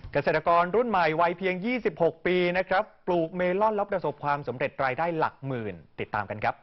เกษตรกรรุ่นใหม่วัยเพียง 26 ปีนะครับปลูกเมลอนแล้วประสบความสำเร็จรายได้หลักหมื่นติดตามกันครับ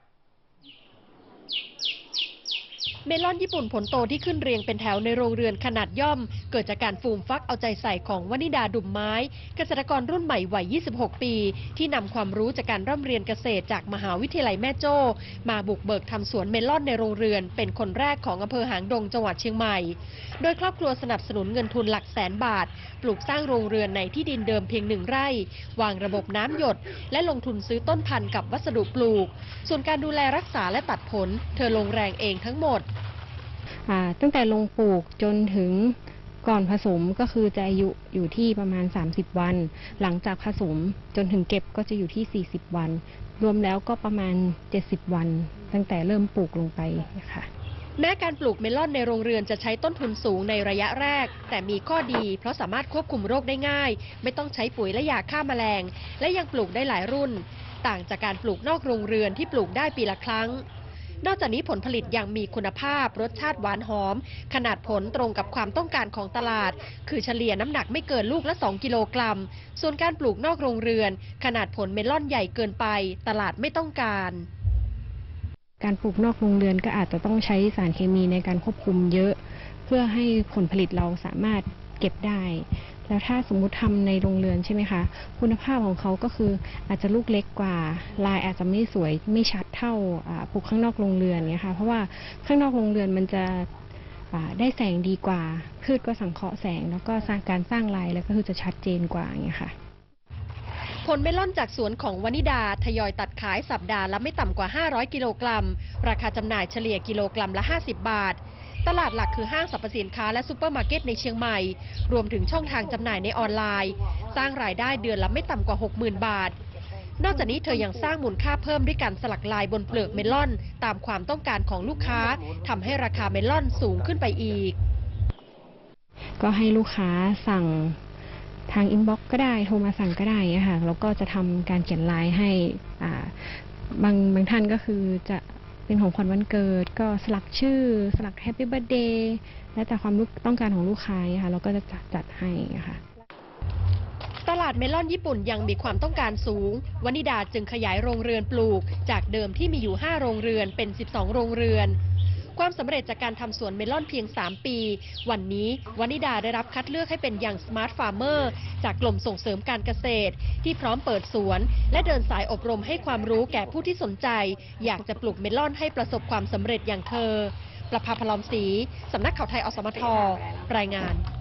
เมลอนญี่ปุ่นผลโตที่ขึ้นเรียงเป็นแถวในโรงเรือนขนาดย่อมเกิดจากการฟูมฟักเอาใจใส่ของวนิดาดุมไม้เกษตรกรรุ่นใหม่วัย 26 ปีที่นำความรู้จากการร่ำเรียนเกษตรจากมหาวิทยาลัยแม่โจ้มาบุกเบิกทำสวนเมลอนในโรงเรือนเป็นคนแรกของอำเภอหางดงจังหวัดเชียงใหม่โดยครอบครัวสนับสนุนเงินทุนหลักแสนบาทปลูกสร้างโรงเรือนในที่ดินเดิมเพียง1 ไร่วางระบบน้ำหยดและลงทุนซื้อต้นพันธุ์กับวัสดุปลูกส่วนการดูแลรักษาและตัดผลเธอลงแรงเองทั้งหมดตั้งแต่ลงปลูกจนถึงก่อนผสมก็คือจะอายุอยู่ที่ประมาณ30 วันหลังจากผสมจนถึงเก็บก็จะอยู่ที่40 วันรวมแล้วก็ประมาณ70 วันตั้งแต่เริ่มปลูกลงไปนะคะแม้การปลูกเมลอนในโรงเรือนจะใช้ต้นทุนสูงในระยะแรกแต่มีข้อดีเพราะสามารถควบคุมโรคได้ง่ายไม่ต้องใช้ปุ๋ยและยาฆ่าแมลงและยังปลูกได้หลายรุ่นต่างจากการปลูกนอกโรงเรือนที่ปลูกได้ปีละครั้งนอกจากนี้ผลผลิตยังมีคุณภาพรสชาติหวานหอมขนาดผลตรงกับความต้องการของตลาดคือเฉลี่ยน้ำหนักไม่เกินลูกละ2 กิโลกรัมส่วนการปลูกนอกโรงเรือนขนาดผลเมลอนใหญ่เกินไปตลาดไม่ต้องการปลูกนอกโรงเรือนก็อาจจะต้องใช้สารเคมีในการควบคุมเยอะเพื่อให้ผลผลิตเราสามารถเก็บได้แล้วถ้าสมมุติทำในโรงเรือนใช่ไหมคะคุณภาพของเขาก็คืออาจจะลูกเล็กกว่าลายอาจจะไม่สวยไม่ชัดเท่าปลูกข้างนอกโรงเรือนเนี่ยค่ะเพราะว่าข้างนอกโรงเรือนมันจะได้แสงดีกว่าพืชก็สังเคราะห์แสงแล้วก็การสร้างลายแล้วก็คือจะชัดเจนกว่าอย่างเงี้ยค่ะผลเมลอนจากสวนของวนิดาทยอยตัดขายสัปดาห์ละไม่ต่ำกว่า500 กิโลกรัมราคาจำหน่ายเฉลี่ยกิโลกรัมละ50 บาทตลาดหลักคือห้างสรรพสินค้าและซูเปอร์มาร์เก็ตในเชียงใหม่รวมถึงช่องทางจำหน่ายในออนไลน์สร้างรายได้เดือนละไม่ต่ำกว่า 60,000 บาทนอกจากนี้เธอยังสร้างมูลค่าเพิ่มด้วยการสลักลายบนเปลือกเมลอนตามความต้องการของลูกค้าทำให้ราคาเมลอนสูงขึ้นไปอีกก็ให้ลูกค้าสั่งทางอินบ็อกซ์ก็ได้โทรมาสั่งก็ได้ค่ะแล้วก็จะทำการเขียนลายให้บางท่านก็คือจะเป็นของขวัญวันเกิดก็สลักชื่อสลักแฮปปี้เบิร์ธเดย์แล้วแต่ความต้องการของลูกค้าค่ะเราก็จะจัดให้ค่ะตลาดเมลอนญี่ปุ่นยังมีความต้องการสูงวนิดาจึงขยายโรงเรือนปลูกจากเดิมที่มีอยู่5 โรงเรือนเป็น12 โรงเรือนความสำเร็จจากการทำสวนเมลอนเพียง3 ปีวันนี้วนิดาได้รับคัดเลือกให้เป็นยังสมาร์ทฟาร์มเมอร์จากกรมส่งเสริมการเกษตรที่พร้อมเปิดสวนและเดินสายอบรมให้ความรู้แก่ผู้ที่สนใจอยากจะปลูกเมลอนให้ประสบความสำเร็จอย่างเธอประภา พลอมศรีสำนักข่าวไทยอสมทรายงาน